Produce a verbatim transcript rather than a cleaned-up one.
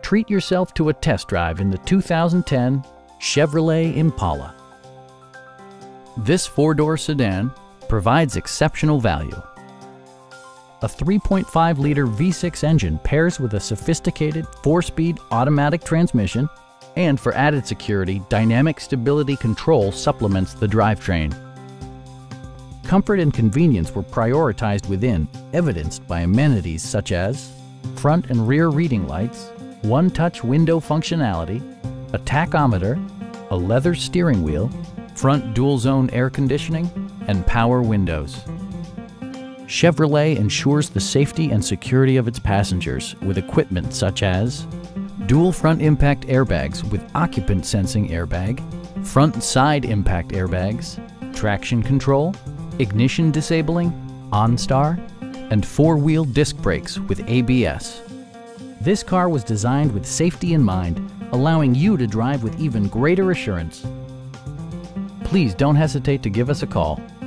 treat yourself to a test drive in the two thousand ten Chevrolet Impala. This four-door sedan provides exceptional value. A three point five liter V six engine pairs with a sophisticated four-speed automatic transmission, and for added security, dynamic stability control supplements the drivetrain. Comfort and convenience were prioritized within, evidenced by amenities such as front and rear reading lights, one-touch window functionality, a tachometer, a leather steering wheel, front dual-zone air conditioning, and power windows. Chevrolet ensures the safety and security of its passengers with equipment such as dual front impact airbags with occupant sensing airbag, front and side impact airbags, traction control, ignition disabling, OnStar, and four-wheel disc brakes with A B S. This car was designed with safety in mind, allowing you to drive with even greater assurance. Please don't hesitate to give us a call.